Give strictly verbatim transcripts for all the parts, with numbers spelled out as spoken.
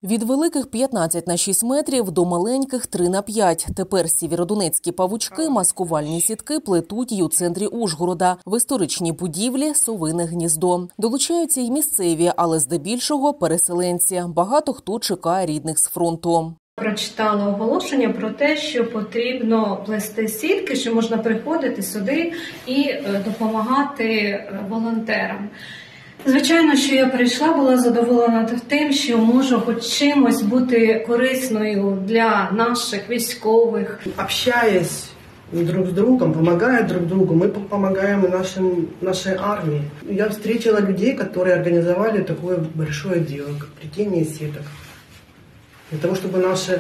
Від великих п'ятнадцять на шість метрів до маленьких три на п'ять. Тепер сєвєродонецькі павучки маскувальні сітки плетуть і у центрі Ужгорода. В історичній будівлі – совине гніздо. Долучаються й місцеві, але здебільшого переселенці. Багато хто чекає рідних з фронту. Прочитала оголошення про те, що потрібно плести сітки, що можна приходити сюди і допомагати волонтерам. Звичайно, що я прийшла, була задоволена тим, що можу хоч чимось бути корисною для наших військових. Общаясь друг с другом, помогая друг другу, мы помогаем нашим, нашей армии. Я встретила людей, которые организовали такое большое дело, как плетение сеток. Для того, чтобы наши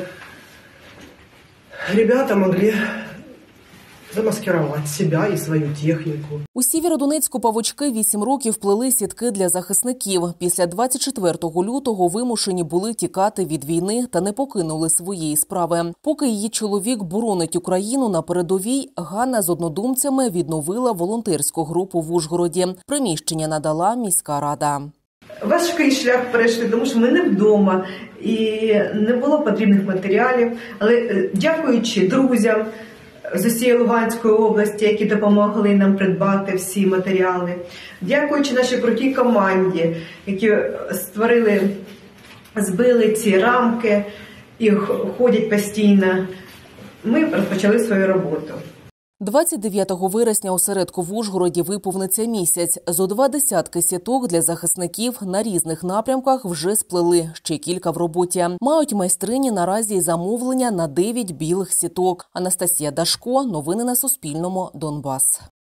ребята могли замаскировать себя і свою техніку. У Сєвєродонецьку павучки вісім років плели сітки для захисників. Після двадцять четвертого лютого вимушені були тікати від війни та не покинули своєї справи. Поки її чоловік боронить Україну на передовій, Ганна з однодумцями відновила волонтерську групу в Ужгороді. Приміщення надала міська рада. Важкий шлях перейшли, тому що ми не вдома і не було потрібних матеріалів. Але дякуючи друзям з усієї Луганської області, які допомогли нам придбати всі матеріали. Дякуючи нашій крутій команді, які створили, збили ці рамки і ходять постійно, ми розпочали свою роботу. двадцять дев'ятого вересня осередку в Ужгороді виповниться місяць. Зо два десятки сіток для захисників на різних напрямках вже сплели, ще кілька в роботі. Мають майстрині наразі й замовлення на дев'ять білих сіток. Анастасія Дашко, новини на Суспільному, Донбас.